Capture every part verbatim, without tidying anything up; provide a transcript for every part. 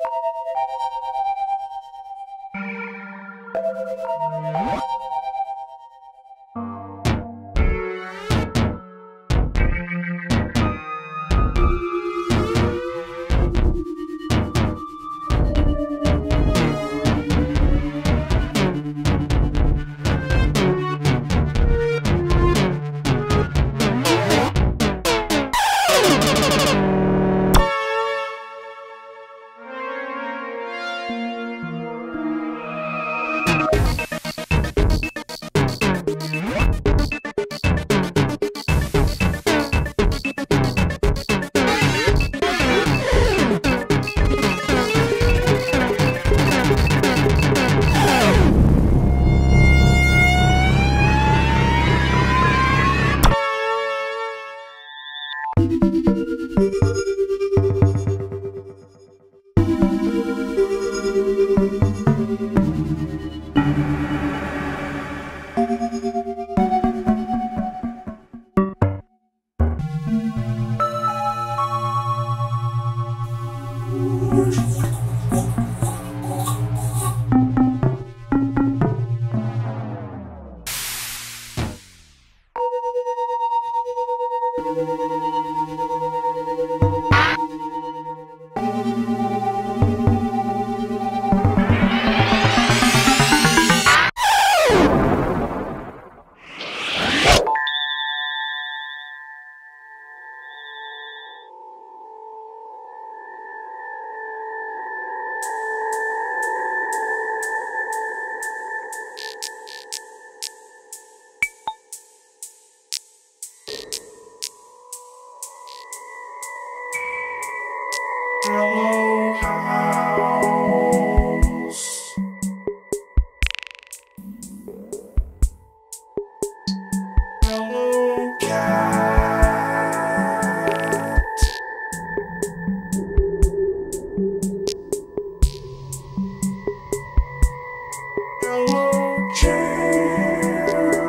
Hello, house. Hello, cat. Hello, chair.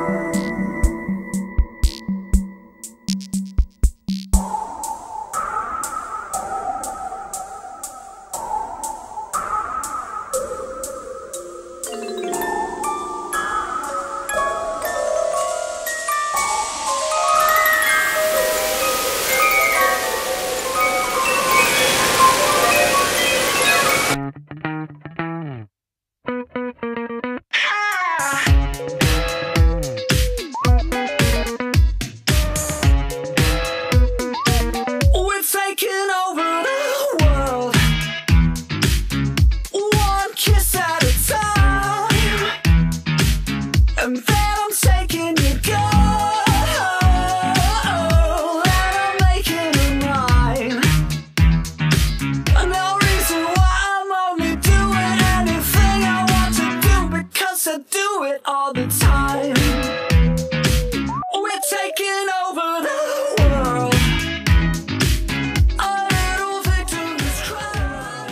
We're taking over the world, one kiss at a time, and then I'm taking you gold, and I'm making it mine. No reason why I'm only doing anything I want to do, because I do it all the time. We're taking over the world. A little victory's cry.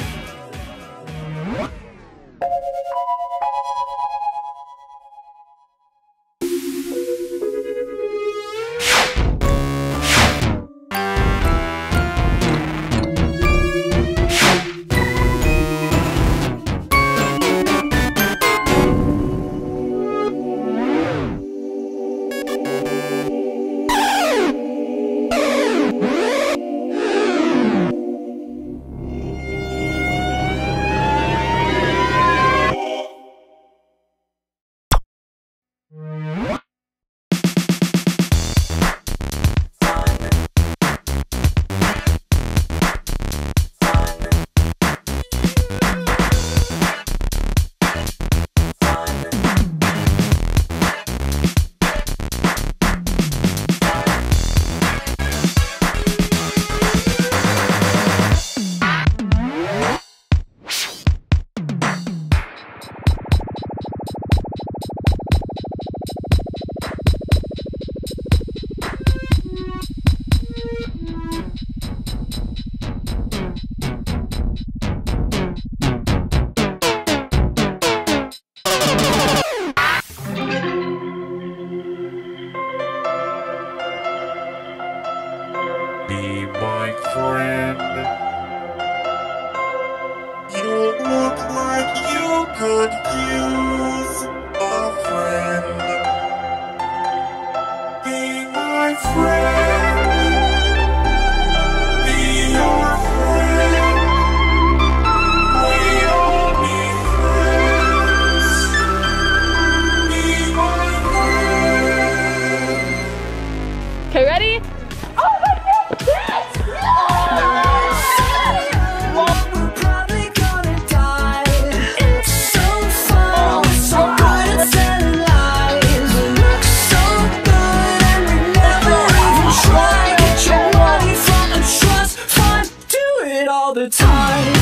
Be my friend. You could use a friend. Be my friend. Be your friend. We all need friends. Be my friend. Okay, ready? We're probably gonna die. It's so fun, so good at telling lies. It looks so good and we never even try. Get your money from a trust fund, do it all the time.